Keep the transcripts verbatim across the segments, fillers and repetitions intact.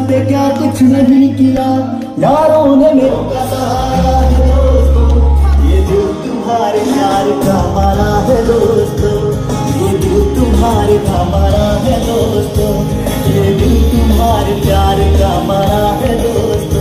वास्ते क्या कुछ नहीं किया, यारों ने मेरे का सहारा है दोस्तों, ये दिल तुम्हारे प्यार का मारा है दोस्तों, ये दिल तुम्हारे का मारा है दोस्तों, ये दिल तुम्हारे प्यार का मारा है दोस्तों।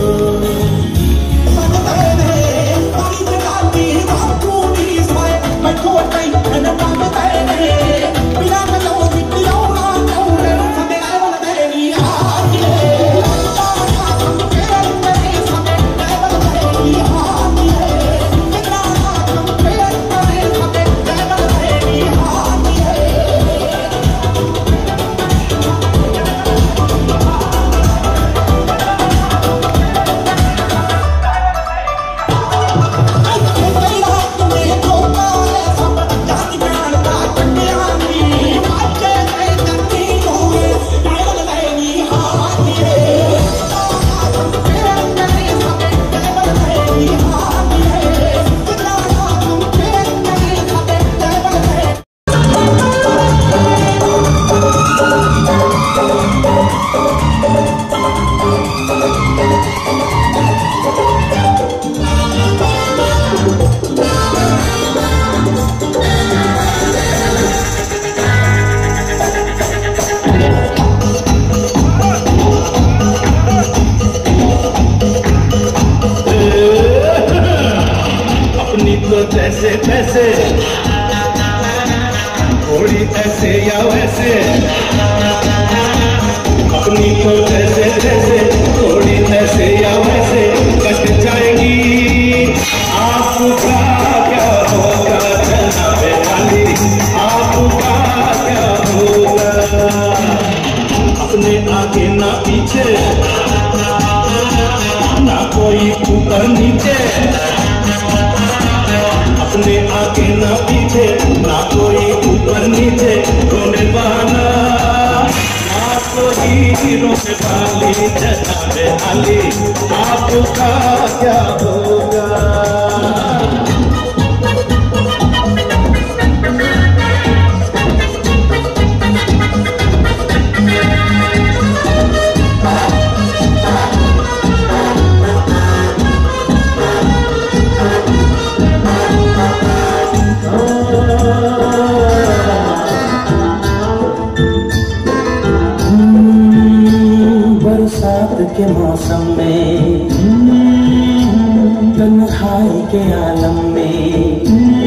जैसे तैसे थोड़ी ऐसे या वैसे, अपनी तो जैसे तैसे थोड़ी ऐसे या वैसे कट जाएगी। आपका क्या होगा जनाबे वाली, आपका क्या होगा, अपने आगे ना पीछे ना कोई ऊपर नीचे, अपने आगे ना पीछे ना कोई ऊपर नीचे, रोने वाला ना कोई रोने वाली जनाबे वाली, आपका क्या होगा। बरसात के मौसम में, तन्हाई के आलम में,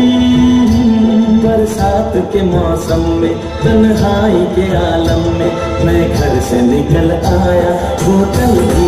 बरसात के मौसम में तन्हाई के आलम में, मैं घर से निकल आया होटल की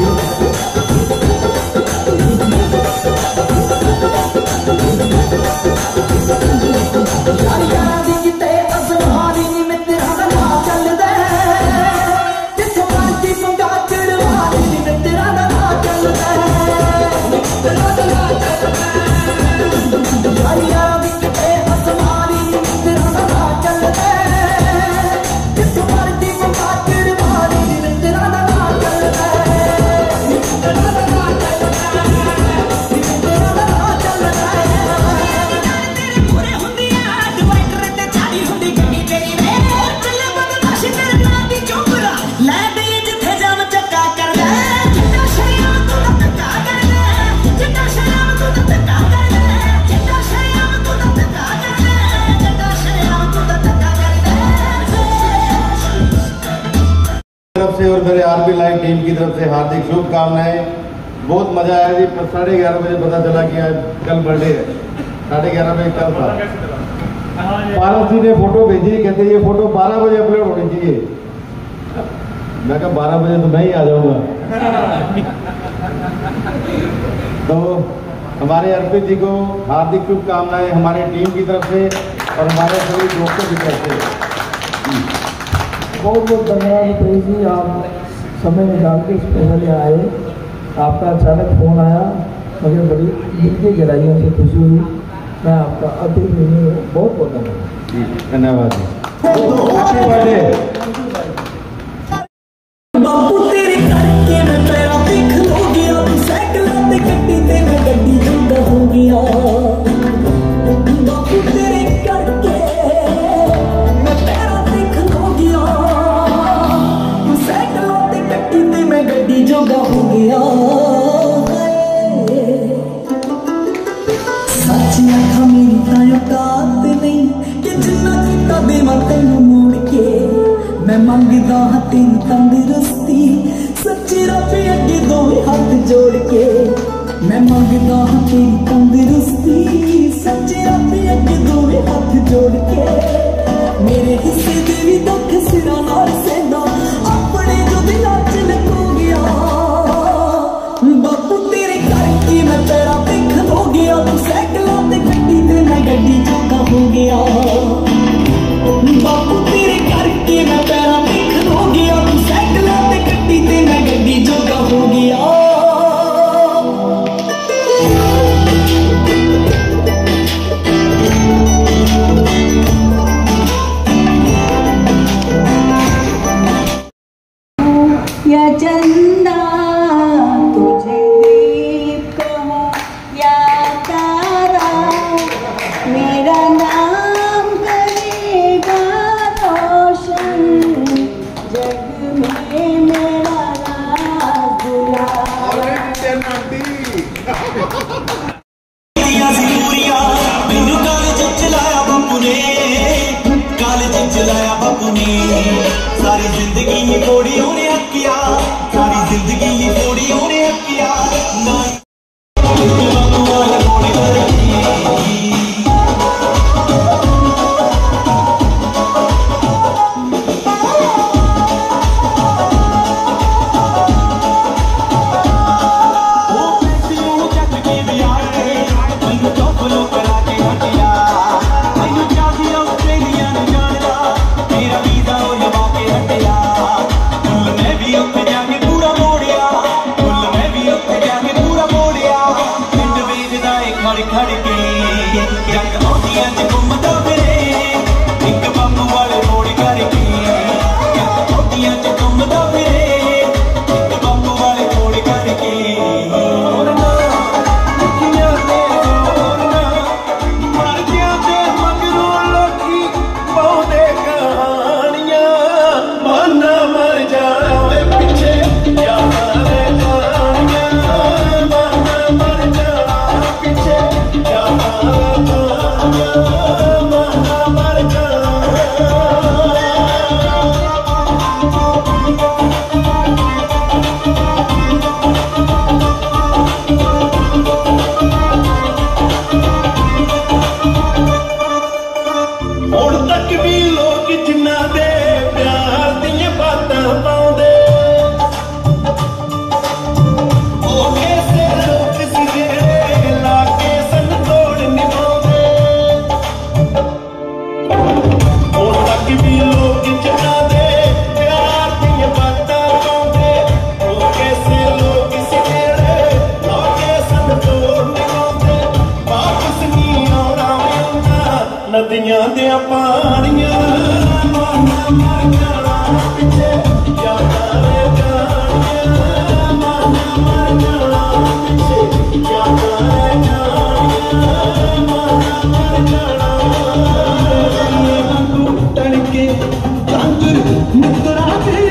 से और मेरे आरबी लाइव टीम की तरफ से हार्दिक शुभकामनाएं। बहुत मजा आया जी। साढ़े ग्यारह बजे पता चला कि आज कल बर्थडे है, साढ़े ग्यारह बजे कल था। पारस जी ने फोटो भेजी, कहते ये फोटो बारह बजे अपलोड होनी चाहिए। मैं कहा बारह बजे तो मैं ही आ जाऊंगा। तो हमारे अर्पित जी को हार्दिक शुभकामनाएं हमारे टीम की तरफ से और हमारे सभी दोस्तों की तरफ से। बहुत बहुत धन्यवाद प्रेम जी, आप समय निकाल के स्पेशल आए। आपका अचानक फोन आया, मुझे बड़ी दिल की गहराइयों से खुशी हुई। मैं आपका अति बहुत बहुत धन्यवाद। धन्यवाद जी। Happy birthday. मैं मंगदा हां तेरी तंदुरुस्ती सच्ची रब अगे दोवें हाथ जोड़ के मैं मंगदा हां तेरी तंदुरुस्ती सच्ची रब अगे दोवें हाथ जोड़ के मेरे हिस्से दे भी दुख सिरा नाल सेंदा अपने जो दिलां च लको गया बापू तेरे करके मैं तेरा देखन हो गया तू साइकिलां ते गड्डी ते मैं गड्डी जोगा हो गया बापू तेरे करके मैं तेरा देखन हो गया तू साइकिलां ते गड्डी ते मैं गड्डी जोगा हो गया या चंदा तुझे दीप कहा या तारा मेरा नाम करेगा रोशन जग में मेरा राज बुला मैनू कॉलेज चलाया बापू ने कॉलेज चलाया बापू ने सारी जिंदगी ही थोड़ी उन्हें हकिया सारी जिंदगी ही थोड़ी उन्हें हकिया ना बापू वाला थोड़ी नदियां दे पानियां माना मर जाना पिछे यादां रे जानियां माना मर जाना पिछे यादां रे जानियां माना मर जाना तड़के रंग मुकरा के